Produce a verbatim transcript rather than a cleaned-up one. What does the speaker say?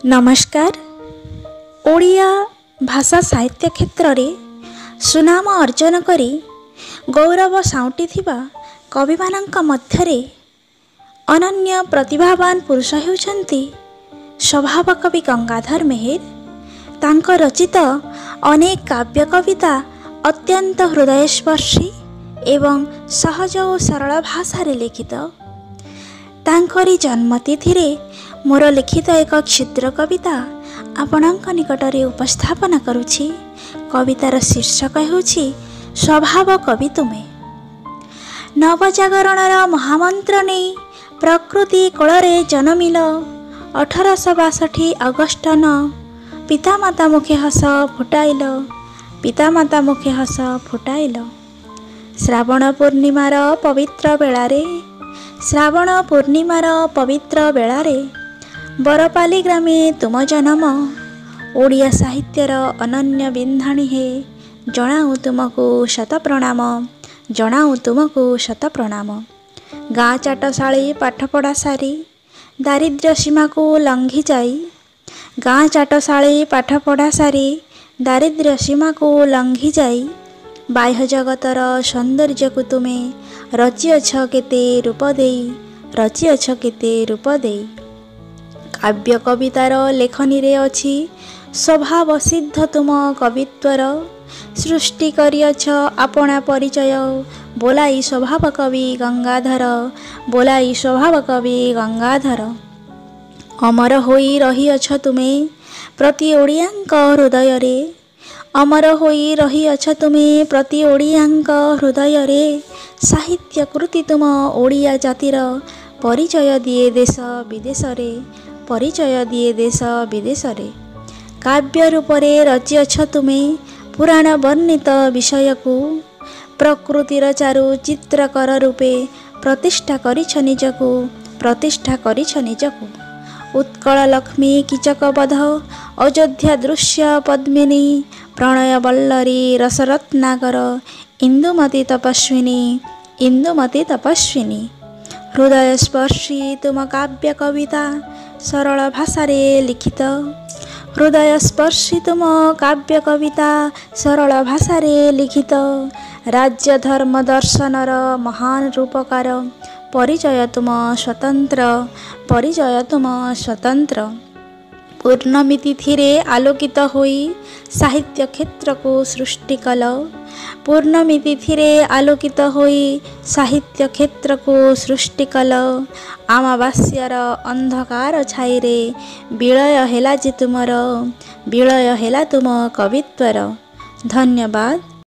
नमस्कार। ओडिया भाषा साहित्य क्षेत्र में सुनाम अर्जन करी गौरव साउंटी थिबा कवि मानंक मध्यरे अनन्य प्रतिभावान पुरुष हेउछन्ति स्वभाव कवि गंगाधर मेहेर। तांक रचित अनेक काव्य कविता अत्यंत हृदयस्पर्शी एवं सहज और सरल भाषा रे लिखित। तांकरी जन्मतिथि रे मोर लिखित एक क्षुद्र कविता आपणक निकटरे उपस्थापन करुछि। कवितार शीर्षक हेउछि स्वभाव कवि तुमे। नवजागरणर महामंत्र नै प्रकृति कोଳରେ जन्मिल अठरश बासठी अगस्ट न पितामाता मुखे हस फुटाइल पितामाता मुखे हस फुटाइल। श्रावण पूर्णिमार पवित्र बेलारे श्रावण पूर्णिमार पवित्र बेलारे बरपाली ग्रामे तुम जन्म। ओडिया साहित्यर अनन्य बिंधाणी हे जणाऊ तुमको शत प्रणाम जणाऊ तुमको शत प्रणाम। गाँ चाटशाली पाठपढ़ा सारी दारिद्र्य सीमा को लंघी जाई गाँ चाटशाली पाठपढ़ा सारी दारिद्र्य सीमा को लंघी जाई बाह्य जगतर सौंदर्य को तुमे रचिअछ केते रूप देई रचिअछ केते रूप देई। काव्य कवितार लेखनी रे अछि स्वभाव सिद्ध तुम कवित्वर। सृष्टि करिअछ आपणा परिचय बोलाई स्वभाव कवि गंगाधर बोलाई स्वभाव कवि गंगाधर। अमर होई रहिअछ तुमे प्रति ओडियांक हृदय रे अमर होई रहिअछ तुमे प्रति ओडियांक हृदय रे। साहित्य कृति तुम ओडिया जातिर परिचय दिए देश विदेश रे परिचय दिए देश विदेश रे। काव्य रूप रे रचिअछ तुमे पुराण वर्णित विषय को प्रकृतिर चारु चित्रकर रूपे प्रतिष्ठा करिछ निजको प्रतिष्ठा करिछ निजको। उत्कल लक्ष्मी कीचक बध अयोध्या दृश्य पद्मिनी प्रणय बल्लरी रसरत्नाकर इंदुमती तपस्विनी इंदुमती तपस्विनी। हृदय स्पर्शी तुम काव्य कविता सरल भाषा रे लिखित। हृदय स्पर्शी तुम काव्य कविता सरल भाषा रे लिखित। राज्य धर्म दर्शनर महान रूपकार परिचय तुम स्वतंत्र परिचय तुम स्वतंत्र। पूर्णमी तिथि रे आलोकित होई साहित्य क्षेत्र को सृष्टि कल पूर्णमी तिथि रे आलोकित होई साहित्य क्षेत्र को सृष्टि कल। अमावास्यार अंधकार छाई रे विलय हेला जे तुमर विलय हेला तुम कवित्वर। धन्यवाद।